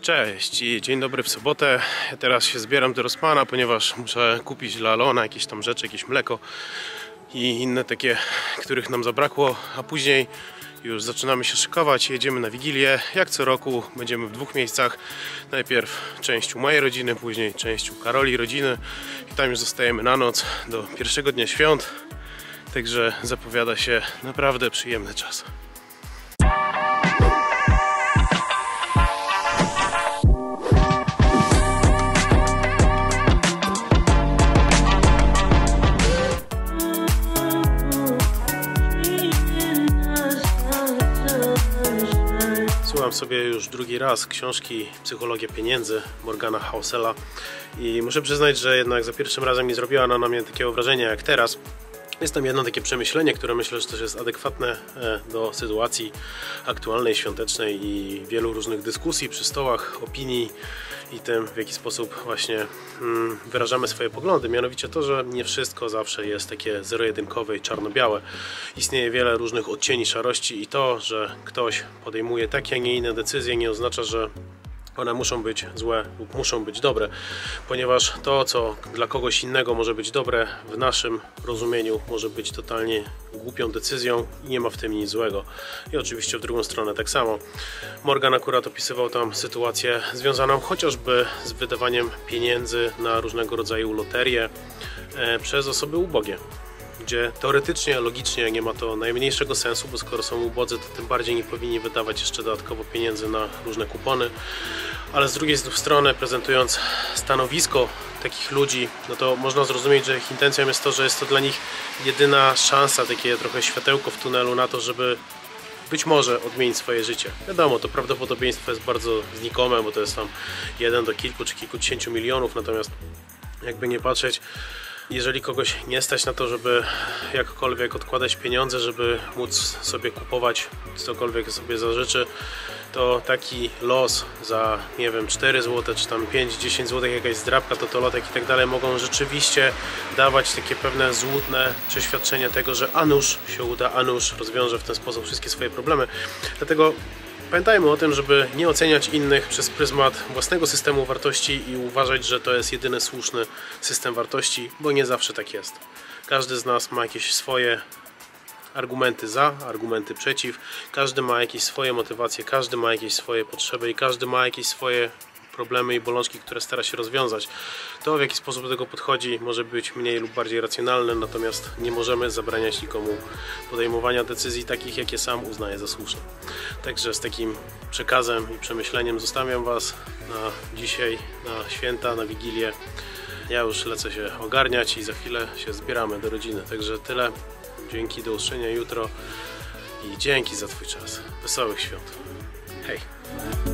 Cześć i dzień dobry w sobotę. Ja teraz się zbieram do Rossmana, ponieważ muszę kupić dla Leona jakieś tam rzeczy, jakieś mleko i inne takie, których nam zabrakło, a później już zaczynamy się szykować, jedziemy na Wigilię. Jak co roku będziemy w dwóch miejscach. Najpierw część u mojej rodziny, później część u Karoli rodziny i tam już zostajemy na noc do pierwszego dnia świąt. Także zapowiada się naprawdę przyjemny czas. Słucham sobie już drugi raz książki Psychologia pieniędzy Morgana Housela i muszę przyznać, że jednak za pierwszym razem nie zrobiła ona na mnie takiego wrażenia jak teraz. Jest tam jedno takie przemyślenie, które myślę, że też jest adekwatne do sytuacji aktualnej, świątecznej i wielu różnych dyskusji przy stołach, opinii i tym, w jaki sposób właśnie wyrażamy swoje poglądy. Mianowicie to, że nie wszystko zawsze jest takie zero-jedynkowe i czarno-białe. Istnieje wiele różnych odcieni szarości i to, że ktoś podejmuje takie, a nie inne decyzje, nie oznacza, że one muszą być złe lub muszą być dobre, ponieważ to, co dla kogoś innego może być dobre, w naszym rozumieniu może być totalnie głupią decyzją i nie ma w tym nic złego. I oczywiście w drugą stronę tak samo. Morgan akurat opisywał tam sytuację związaną chociażby z wydawaniem pieniędzy na różnego rodzaju loterie przez osoby ubogie, gdzie teoretycznie, logicznie nie ma to najmniejszego sensu, bo skoro są ubodzy, to tym bardziej nie powinni wydawać jeszcze dodatkowo pieniędzy na różne kupony. Ale z drugiej strony, prezentując stanowisko takich ludzi, no to można zrozumieć, że ich intencją jest to, że jest to dla nich jedyna szansa, takie trochę światełko w tunelu na to, żeby być może odmienić swoje życie. Wiadomo, to prawdopodobieństwo jest bardzo znikome, bo to jest tam 1 do kilku czy kilkudziesięciu milionów, natomiast jakby nie patrzeć, jeżeli kogoś nie stać na to, żeby jakkolwiek odkładać pieniądze, żeby móc sobie kupować cokolwiek sobie zażyczy, to taki los za, nie wiem, 4 zł, czy tam 5-10 zł, jakaś zdrabka, totolotek i tak dalej, mogą rzeczywiście dawać takie pewne złudne przeświadczenie tego, że a nuż się uda, a nuż rozwiąże w ten sposób wszystkie swoje problemy. Dlatego pamiętajmy o tym, żeby nie oceniać innych przez pryzmat własnego systemu wartości i uważać, że to jest jedyny słuszny system wartości, bo nie zawsze tak jest. Każdy z nas ma jakieś swoje argumenty za, argumenty przeciw, każdy ma jakieś swoje motywacje, każdy ma jakieś swoje potrzeby i każdy ma jakieś swoje problemy i bolączki, które stara się rozwiązać. To, w jaki sposób do tego podchodzi, może być mniej lub bardziej racjonalne, natomiast nie możemy zabraniać nikomu podejmowania decyzji takich, jakie sam uznaje za słuszne. Także z takim przekazem i przemyśleniem zostawiam Was na dzisiaj, na święta, na Wigilię. Ja już lecę się ogarniać i za chwilę się zbieramy do rodziny. Także tyle. Dzięki, do usłyszenia jutro i dzięki za Twój czas. Wesołych świąt. Hej!